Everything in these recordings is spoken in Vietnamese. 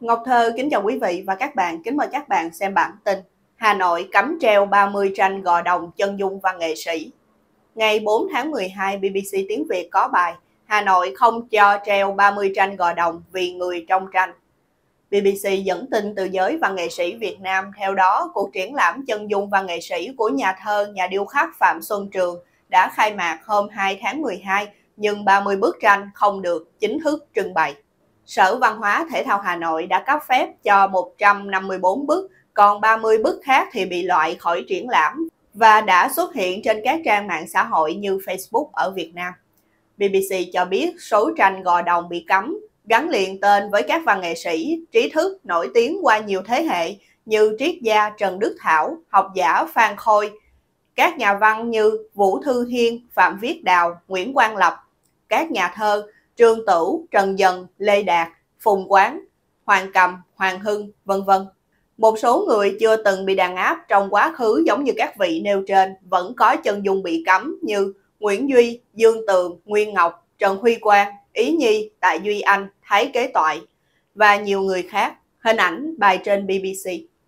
Ngọc Thơ kính chào quý vị và các bạn, kính mời các bạn xem bản tin Hà Nội cấm treo 30 tranh Gò Đồng chân dung văn nghệ sĩ. Ngày 4 tháng 12, BBC Tiếng Việt có bài Hà Nội không cho treo 30 tranh Gò Đồng vì người trong tranh. BBC dẫn tin từ giới văn nghệ sĩ Việt Nam, theo đó cuộc triển lãm chân dung văn nghệ sĩ của nhà thơ, nhà điêu khắc Phạm Xuân Trường đã khai mạc hôm 2 tháng 12, nhưng 30 bức tranh không được chính thức trưng bày. Sở Văn hóa Thể thao Hà Nội đã cấp phép cho 154 bức, còn 30 bức khác thì bị loại khỏi triển lãm và đã xuất hiện trên các trang mạng xã hội như Facebook ở Việt Nam. BBC cho biết số tranh Gò Đồng bị cấm gắn liền tên với các văn nghệ sĩ, trí thức nổi tiếng qua nhiều thế hệ như triết gia Trần Đức Thảo, học giả Phan Khôi, các nhà văn như Vũ Thư Hiên, Phạm Viết Đào, Nguyễn Quang Lập, các nhà thơ Trương Tửu, Trần Dần, Lê Đạt, Phùng Quán, Hoàng Cầm, Hoàng Hưng, vân vân. Một số người chưa từng bị đàn áp trong quá khứ giống như các vị nêu trên vẫn có chân dung bị cấm như Nguyễn Duy, Dương Tường, Nguyên Ngọc, Trần Huy Quang, Ý Nhi, Tại Duy Anh, Thái Kế Toại và nhiều người khác. Hình ảnh bài trên BBC.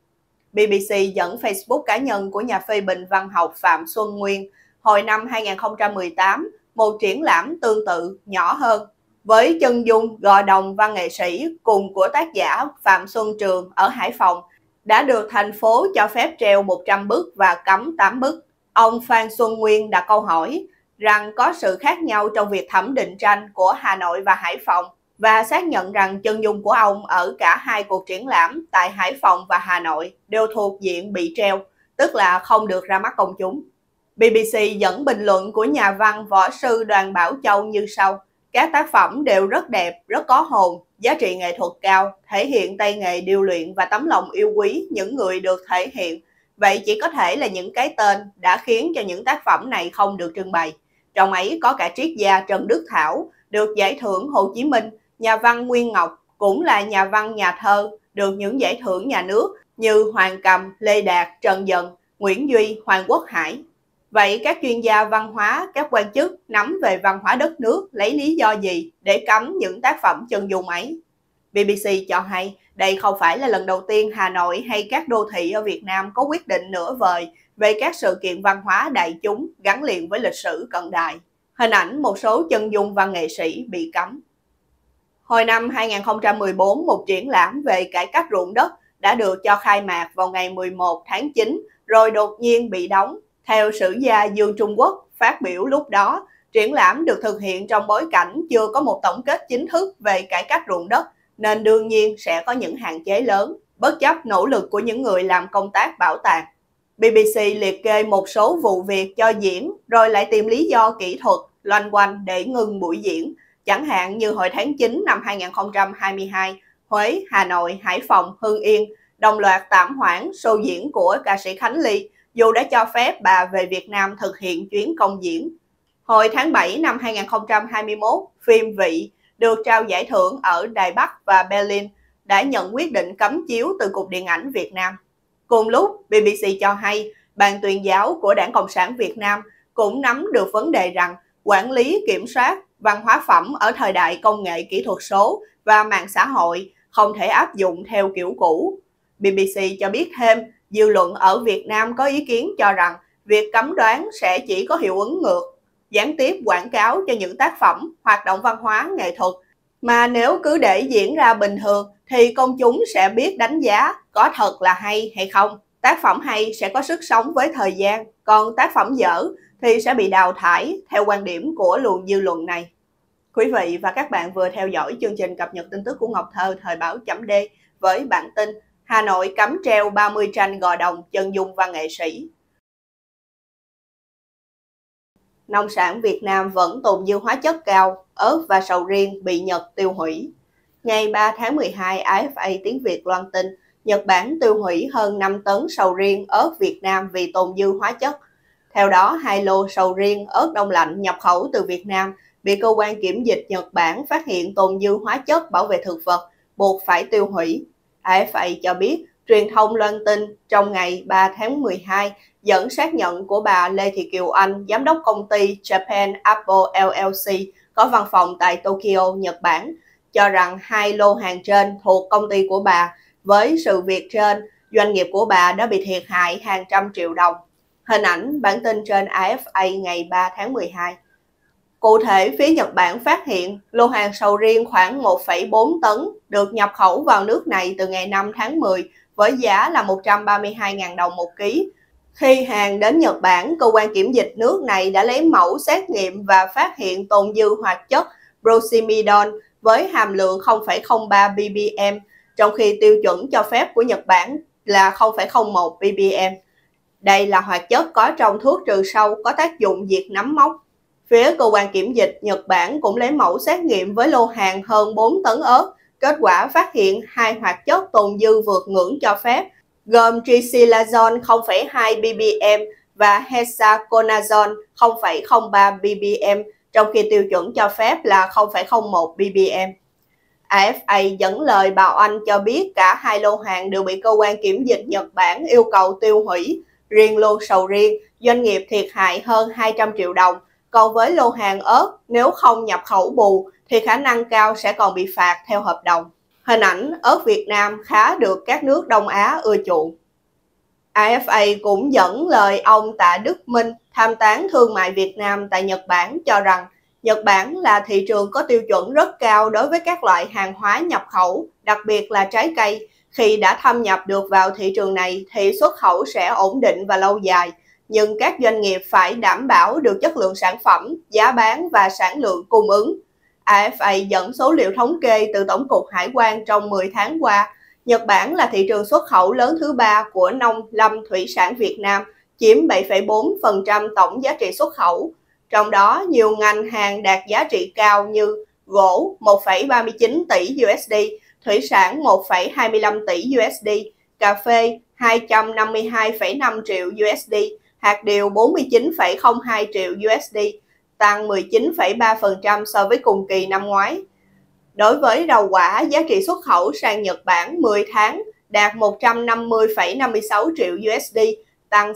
BBC dẫn Facebook cá nhân của nhà phê bình văn học Phạm Xuân Nguyên hồi năm 2018, một triển lãm tương tự nhỏ hơn với chân dung Gò Đồng văn nghệ sĩ cùng của tác giả Phạm Xuân Trường ở Hải Phòng đã được thành phố cho phép treo 100 bức và cấm 8 bức. Ông Phan Xuân Nguyên đặt câu hỏi rằng có sự khác nhau trong việc thẩm định tranh của Hà Nội và Hải Phòng và xác nhận rằng chân dung của ông ở cả hai cuộc triển lãm tại Hải Phòng và Hà Nội đều thuộc diện bị treo, tức là không được ra mắt công chúng. BBC dẫn bình luận của nhà văn võ sư Đoàn Bảo Châu như sau: các tác phẩm đều rất đẹp, rất có hồn, giá trị nghệ thuật cao, thể hiện tay nghề điêu luyện và tấm lòng yêu quý những người được thể hiện. Vậy chỉ có thể là những cái tên đã khiến cho những tác phẩm này không được trưng bày. Trong ấy có cả triết gia Trần Đức Thảo, được giải thưởng Hồ Chí Minh, nhà văn Nguyên Ngọc, cũng là nhà văn nhà thơ, được những giải thưởng nhà nước như Hoàng Cầm, Lê Đạt, Trần Dần, Nguyễn Duy, Hoàng Quốc Hải. Vậy các chuyên gia văn hóa, các quan chức nắm về văn hóa đất nước lấy lý do gì để cấm những tác phẩm chân dung ấy? BBC cho hay đây không phải là lần đầu tiên Hà Nội hay các đô thị ở Việt Nam có quyết định nửa vời về các sự kiện văn hóa đại chúng gắn liền với lịch sử cận đại. Hình ảnh một số chân dung văn nghệ sĩ bị cấm. Hồi năm 2014, một triển lãm về cải cách ruộng đất đã được cho khai mạc vào ngày 11 tháng 9, rồi đột nhiên bị đóng. Theo sử gia Dương Trung Quốc phát biểu lúc đó, triển lãm được thực hiện trong bối cảnh chưa có một tổng kết chính thức về cải cách ruộng đất, nên đương nhiên sẽ có những hạn chế lớn, bất chấp nỗ lực của những người làm công tác bảo tàng. BBC liệt kê một số vụ việc cho diễn, rồi lại tìm lý do kỹ thuật loanh quanh để ngừng buổi diễn, chẳng hạn như hồi tháng 9 năm 2022, Huế, Hà Nội, Hải Phòng, Hưng Yên đồng loạt tạm hoãn show diễn của ca sĩ Khánh Ly, dù đã cho phép bà về Việt Nam thực hiện chuyến công diễn. Hồi tháng 7 năm 2021, phim Vị được trao giải thưởng ở Đài Bắc và Berlin đã nhận quyết định cấm chiếu từ Cục Điện ảnh Việt Nam. Cùng lúc, BBC cho hay, Ban tuyên giáo của Đảng Cộng sản Việt Nam cũng nắm được vấn đề rằng quản lý kiểm soát văn hóa phẩm ở thời đại công nghệ kỹ thuật số và mạng xã hội không thể áp dụng theo kiểu cũ. BBC cho biết thêm, dư luận ở Việt Nam có ý kiến cho rằng việc cấm đoán sẽ chỉ có hiệu ứng ngược, gián tiếp quảng cáo cho những tác phẩm, hoạt động văn hóa, nghệ thuật, mà nếu cứ để diễn ra bình thường thì công chúng sẽ biết đánh giá có thật là hay hay không. Tác phẩm hay sẽ có sức sống với thời gian, còn tác phẩm dở thì sẽ bị đào thải theo quan điểm của luồng dư luận này. Quý vị và các bạn vừa theo dõi chương trình cập nhật tin tức của Ngọc Thơ thời báo chấm D với bản tin Hà Nội cấm treo 30 tranh Gò Đồng chân dung văn nghệ sĩ. Nông sản Việt Nam vẫn tồn dư hóa chất cao, ớt và sầu riêng bị Nhật tiêu hủy. Ngày 3 tháng 12, AFA tiếng Việt loan tin Nhật Bản tiêu hủy hơn 5 tấn sầu riêng, ớt Việt Nam vì tồn dư hóa chất. Theo đó, 2 lô sầu riêng, ớt đông lạnh nhập khẩu từ Việt Nam bị cơ quan kiểm dịch Nhật Bản phát hiện tồn dư hóa chất bảo vệ thực vật, buộc phải tiêu hủy. AFA cho biết, truyền thông loan tin trong ngày 3 tháng 12 dẫn xác nhận của bà Lê Thị Kiều Anh, giám đốc công ty Japan Apple LLC có văn phòng tại Tokyo, Nhật Bản, cho rằng 2 lô hàng trên thuộc công ty của bà. Với sự việc trên, doanh nghiệp của bà đã bị thiệt hại hàng trăm triệu đồng. Hình ảnh bản tin trên AFA ngày 3 tháng 12. Cụ thể, phía Nhật Bản phát hiện lô hàng sầu riêng khoảng 1,4 tấn được nhập khẩu vào nước này từ ngày 5 tháng 10 với giá là 132.000 đồng một ký. Khi hàng đến Nhật Bản, cơ quan kiểm dịch nước này đã lấy mẫu xét nghiệm và phát hiện tồn dư hoạt chất prosimidon với hàm lượng 0,03 ppm, trong khi tiêu chuẩn cho phép của Nhật Bản là 0,01 ppm. Đây là hoạt chất có trong thuốc trừ sâu có tác dụng diệt nấm mốc. Phía cơ quan kiểm dịch Nhật Bản cũng lấy mẫu xét nghiệm với lô hàng hơn 4 tấn ớt. Kết quả phát hiện 2 hoạt chất tồn dư vượt ngưỡng cho phép, gồm trisilazone 0,2 ppm và hexaconazole 0,03 ppm, trong khi tiêu chuẩn cho phép là 0,01 ppm. AFA dẫn lời bà Oanh cho biết cả 2 lô hàng đều bị cơ quan kiểm dịch Nhật Bản yêu cầu tiêu hủy. Riêng lô sầu riêng, doanh nghiệp thiệt hại hơn 200 triệu đồng. Còn với lô hàng ớt, nếu không nhập khẩu bù thì khả năng cao sẽ còn bị phạt theo hợp đồng. Hình ảnh ớt Việt Nam khá được các nước Đông Á ưa chuộng. AFA cũng dẫn lời ông Tạ Đức Minh, tham tán thương mại Việt Nam tại Nhật Bản cho rằng Nhật Bản là thị trường có tiêu chuẩn rất cao đối với các loại hàng hóa nhập khẩu, đặc biệt là trái cây. Khi đã thâm nhập được vào thị trường này thì xuất khẩu sẽ ổn định và lâu dài. Nhưng các doanh nghiệp phải đảm bảo được chất lượng sản phẩm, giá bán và sản lượng cung ứng. AFA dẫn số liệu thống kê từ Tổng cục Hải quan trong 10 tháng qua. Nhật Bản là thị trường xuất khẩu lớn thứ 3 của nông lâm thủy sản Việt Nam, chiếm 7,4% tổng giá trị xuất khẩu. Trong đó, nhiều ngành hàng đạt giá trị cao như gỗ 1,39 tỷ USD, thủy sản 1,25 tỷ USD, cà phê 252,5 triệu USD, hạt điều 49,02 triệu USD, tăng 19,3% so với cùng kỳ năm ngoái. Đối với rau quả, giá trị xuất khẩu sang Nhật Bản 10 tháng đạt 150,56 triệu USD, tăng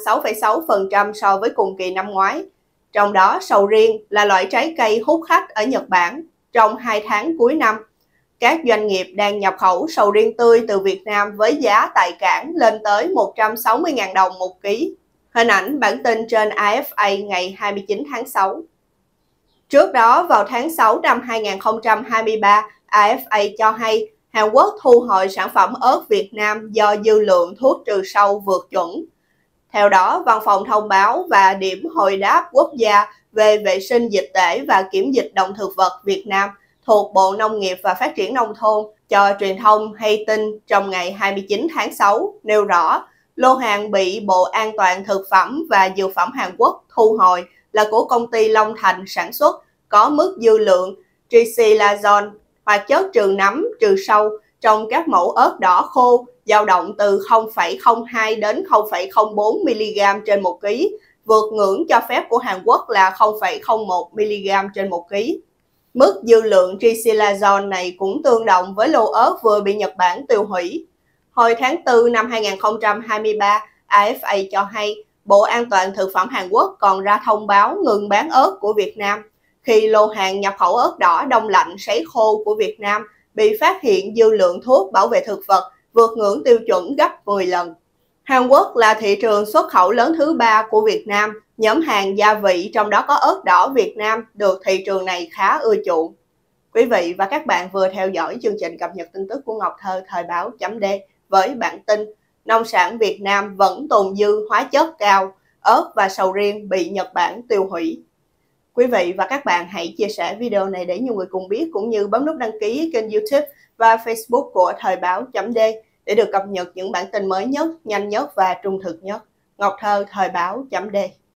6,6% so với cùng kỳ năm ngoái. Trong đó, sầu riêng là loại trái cây hút khách ở Nhật Bản trong 2 tháng cuối năm. Các doanh nghiệp đang nhập khẩu sầu riêng tươi từ Việt Nam với giá tại cảng lên tới 160.000 đồng một ký. Hình ảnh bản tin trên AFA ngày 29 tháng 6. Trước đó, vào tháng 6 năm 2023, AFA cho hay Hàn Quốc thu hồi sản phẩm ớt Việt Nam do dư lượng thuốc trừ sâu vượt chuẩn. Theo đó, Văn phòng Thông báo và Điểm Hồi đáp Quốc gia về vệ sinh dịch tễ và kiểm dịch động thực vật Việt Nam thuộc Bộ Nông nghiệp và Phát triển Nông thôn cho truyền thông hay tin trong ngày 29 tháng 6 nêu rõ lô hàng bị Bộ An toàn Thực phẩm và Dược phẩm Hàn Quốc thu hồi là của công ty Long Thành sản xuất, có mức dư lượng trisilazone, hoạt chất trừ nấm, trừ sâu trong các mẫu ớt đỏ khô dao động từ 0,02 đến 0,04 mg trên 1 kg, vượt ngưỡng cho phép của Hàn Quốc là 0,01 mg trên 1 kg. Mức dư lượng trisilazone này cũng tương đồng với lô ớt vừa bị Nhật Bản tiêu hủy. Hồi tháng 4 năm 2023, AFA cho hay Bộ An toàn Thực phẩm Hàn Quốc còn ra thông báo ngừng bán ớt của Việt Nam khi lô hàng nhập khẩu ớt đỏ đông lạnh sấy khô của Việt Nam bị phát hiện dư lượng thuốc bảo vệ thực vật vượt ngưỡng tiêu chuẩn gấp 10 lần. Hàn Quốc là thị trường xuất khẩu lớn thứ 3 của Việt Nam. Nhóm hàng gia vị trong đó có ớt đỏ Việt Nam được thị trường này khá ưa chuộng. Quý vị và các bạn vừa theo dõi chương trình cập nhật tin tức của Ngọc Thơ thời báo.d với bản tin nông sản Việt Nam vẫn tồn dư hóa chất cao, ớt và sầu riêng bị Nhật Bản tiêu hủy. Quý vị và các bạn hãy chia sẻ video này để nhiều người cùng biết, cũng như bấm nút đăng ký kênh YouTube và Facebook của thời báo.d để được cập nhật những bản tin mới nhất, nhanh nhất và trung thực nhất. Ngọc Thơ thời báo.d